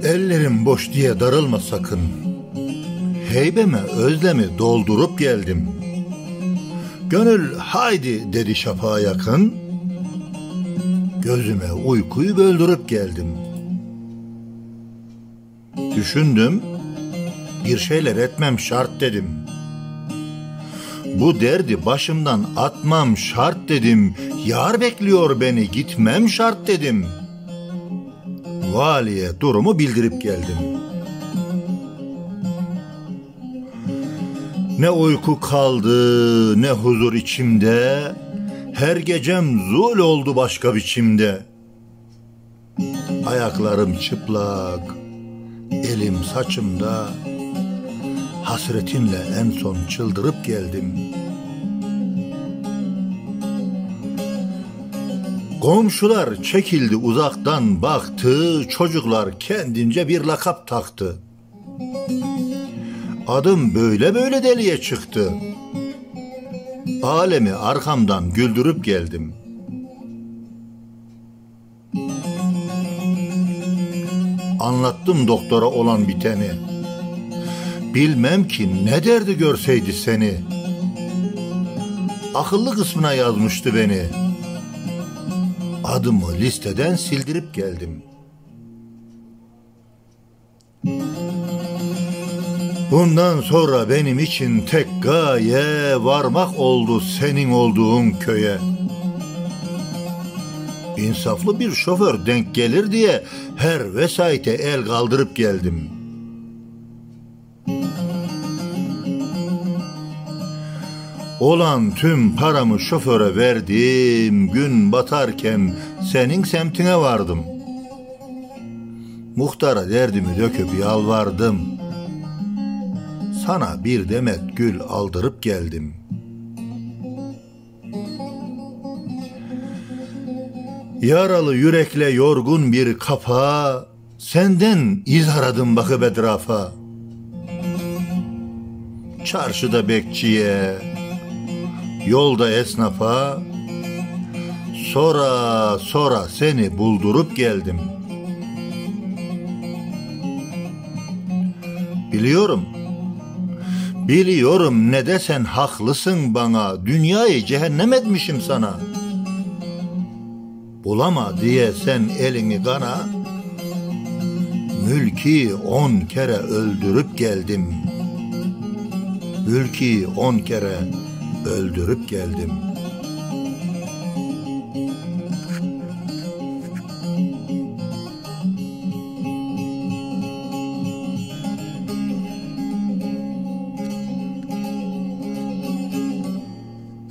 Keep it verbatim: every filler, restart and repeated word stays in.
Ellerim boş diye darılma sakın. Heybeme özlemi doldurup geldim. Gönül haydi dedi şafağa yakın. Gözüme uykuyu böldürüp geldim. Düşündüm, bir şeyler etmem şart dedim. Bu derdi başımdan atmam şart dedim. Yar bekliyor beni, gitmem şart dedim. Valiye durumu bildirip geldim. Ne uyku kaldı, ne huzur içimde. Her gecem zul oldu başka biçimde. Ayaklarım çıplak, elim saçımda. Hasretinle en son çıldırıp geldim. Komşular çekildi uzaktan baktı, çocuklar kendince bir lakap taktı. Adım böyle böyle deliye çıktı. Alemi arkamdan güldürüp geldim. Anlattım doktora olan biteni. Bilmem ki ne derdi görseydi seni. Akıllı kısmına yazmıştı beni. Adımı listeden sildirip geldim. Bundan sonra benim için tek gaye varmak oldu senin olduğun köye. İnsaflı bir şoför denk gelir diye her vesayete el kaldırıp geldim. Olan tüm paramı şoföre verdim, gün batarken senin semtine vardım. Muhtara derdimi döküp yalvardım. Sana bir demet gül aldırıp geldim. Yaralı yürekle yorgun bir kafa, senden iz aradım bakıp etrafa. Çarşıda bekçiye, yolda esnafa, sonra sonra seni buldurup geldim. Biliyorum, biliyorum ne desen haklısın bana, dünyayı cehennem etmişim sana. Bulama diye sen elini kana, mülki on kere öldürüp geldim. Mülki on kere öldürüp geldim.